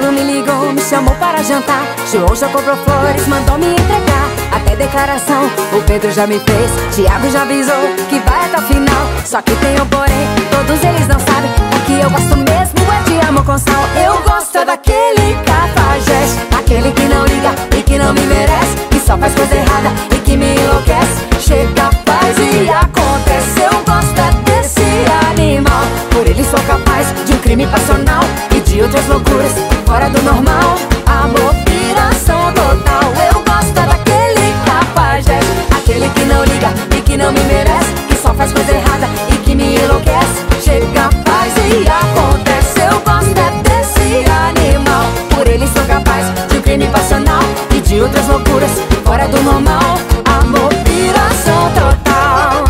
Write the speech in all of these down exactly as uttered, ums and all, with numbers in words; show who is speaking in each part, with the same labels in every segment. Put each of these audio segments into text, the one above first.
Speaker 1: Marcelo me ligou, me chamou para jantar. João já comprou flores, mandou me entregar. Até declaração o Pedro já me fez. Tiago já avisou que vai até o final. Só que tem um porém, todos eles não sabem. É que eu gosto mesmo é de amor com sal. Eu gosto é daquele cafajeste, aquele que não liga e que não me merece, que só faz coisa errada e que me enlouquece. Chega, faz e acontece. Eu gosto é desse animal. Por ele sou capaz de um crime passional e de outras loucuras fora do normal. Amor, piração total. Eu gosto é daquele cafajeste, aquele que não liga e que não me merece, que só faz coisa errada e que me enlouquece. Chega, faz e acontece. Eu gosto é desse animal. Por ele sou capaz de um crime passional e de outras loucuras fora do normal. Amor, piração total.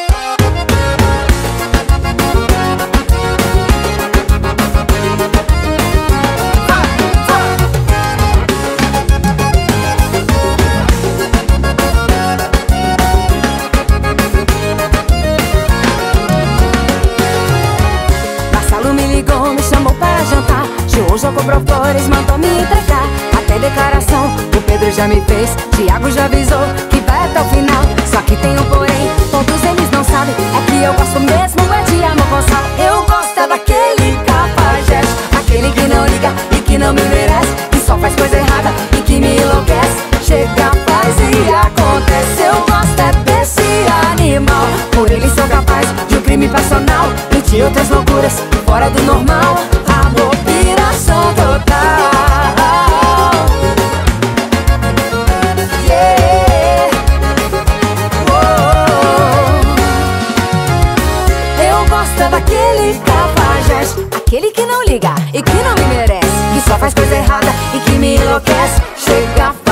Speaker 1: Marcelo me ligou, me chamou para jantar. João já comprou flores, mandou me entregar. Até declaração o Pedro já me fez. Tiago já avisou que vai até o final. Só que tem um porém, todos eles não sabem. É que eu gosto mesmo é de amor com sal. Eu gosto é daquele cafajeste, aquele que não liga e que não me merece, que só faz coisa errada e que me enlouquece. Chega, faz e acontece. Eu gosto é desse animal. Por ele sou capaz de um crime passional e de outras loucuras fora do normal. Amor, piração total. Yeah. Oh. Eu gosto é daquele cafajeste, aquele que não liga e que não me merece, que só faz coisa errada e que me enlouquece. Chega,